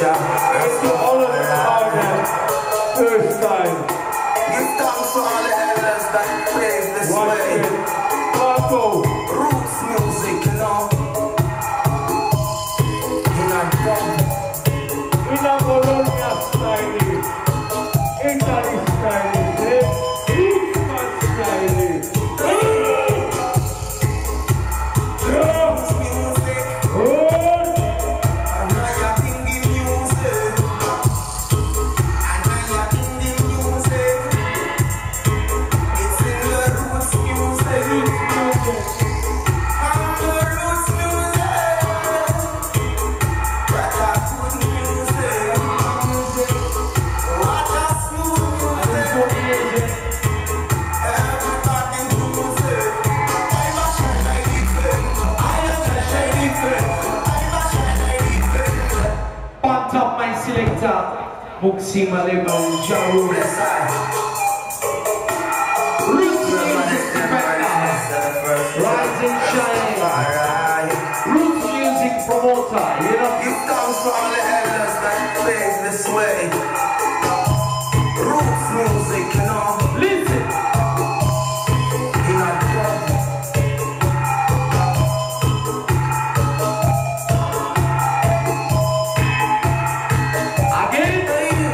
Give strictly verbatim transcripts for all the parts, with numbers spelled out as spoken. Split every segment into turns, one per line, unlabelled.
It's all of the time. First time.
Give thanks to all the elders that paved this way.
Marco.
Roots music, you know. In a drum.
In a Bologna style. Italy style. Eastman style.
Roots music.
Oh.
And I am thinking music. And I am thinking music. It's in the roots music. And the roots music. What a good music. What a smooth music. Everybody music. I'm a shiny different. I'm a shiny different. I'm a shiny different.
On top my selector, Muxima Lemon Jaru.
Bless I.
Roots music perfecter, rise and shine.
Alright.
Roots music promoter, you know.
Give thanks to all the elders that paved this way. Roots music, you know.
Listen.
In a drum.
Again,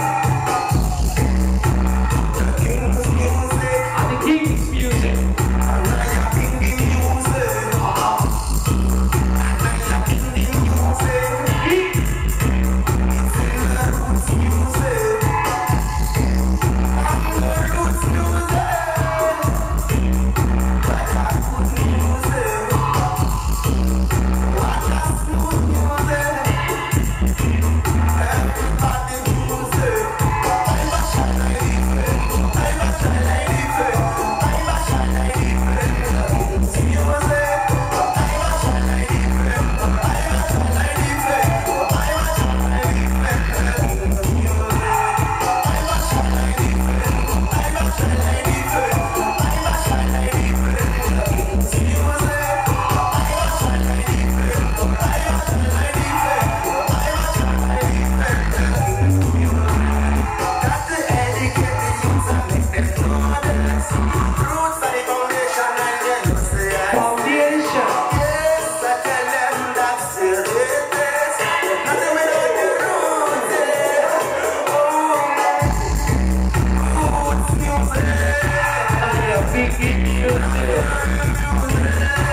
The King's music.
and the King's music.
And I am thinking music. And I am thinking music. It's in the roots music. And the roots music. What a good music. What a smooth music. Everybody music. I'm a shiny different. I'm a shiny different. I'm a shiny different. It's music. I'm a shiny different. I'm a shiny different. I'm a shiny different. It's music. I'm a shiny different. I'm a shiny different. I'm a shiny different. It's music. I'm a shiny different. I'm a shiny different. I'm a shiny different. Got to educate the youths and make them know the lesson. Roots are the foundation and they know say I
Foundation.
yes, I tell them that still it is. Nothing without the roots, yeah. Oh, roots music.
And the big music.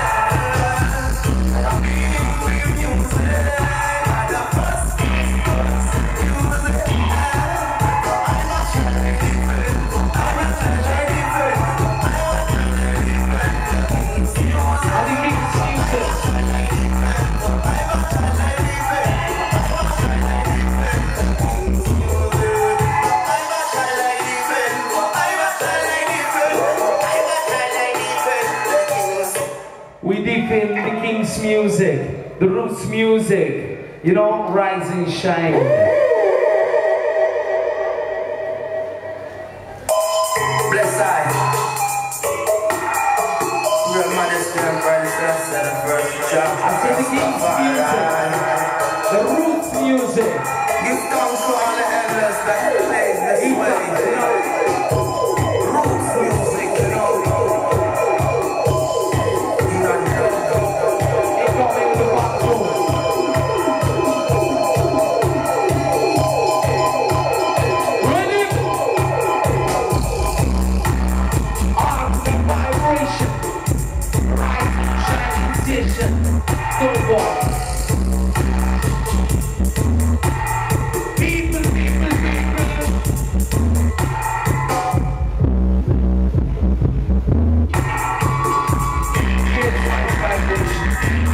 And the King's music. We defend the King's music, the Roots music, you know, rise and shine.
Bless I. Real modesty and pride, that's the first job.
I say the King's music, the Roots music.
Give thanks to all the elders that paved this way. Roots music, you know. In a drum.
They come in the bathroom. Ready? On the vibration, rise and shine decision. Go walk. People, people, people. Here's my vibration.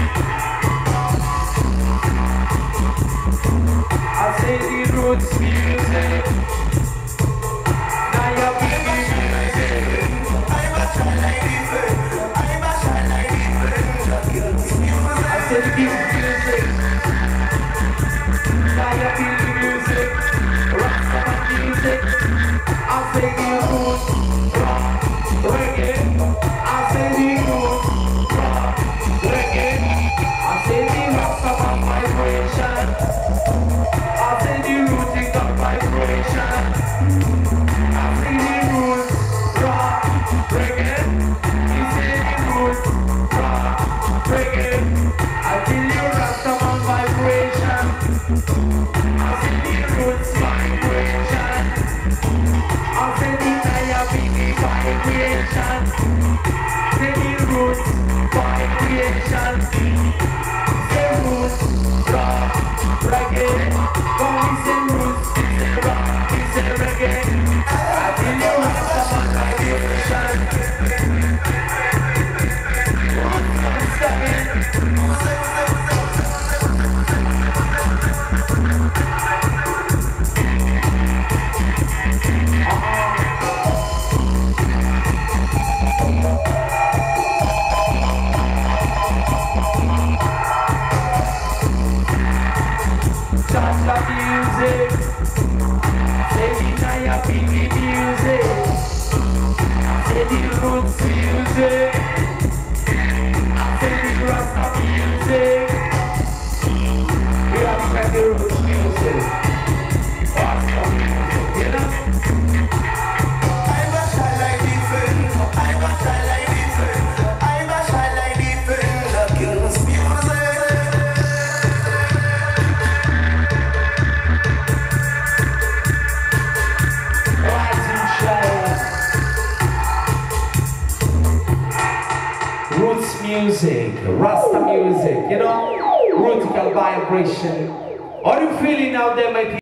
I say the Roots music. Now you're biggie music.
I'm a shiny different. I'm a shiny different.
I say the King's music. Now you're biggie music. Rockstar music. I say the Roots rock reggae. I say the Roots rock reggae. I say the Rockstar vibration. I say I say the roots vibration. I say the Naya vibration. Say the roots vibration. Say roots rock reggae. Come we say roots, we say rock, we say reggae. I feel you have some vibration. Roots stepping. Start the music, say the Naya Pini music, say the roots music, say the Rasta music. We have to make the roots music, Rasta music, you know?
I'm a shy like different, I'm a shy like different, I'm a shy like different, the kills music.
Roots music, Rasta music, you know, rootical vibration. Are you feeling out there, my people?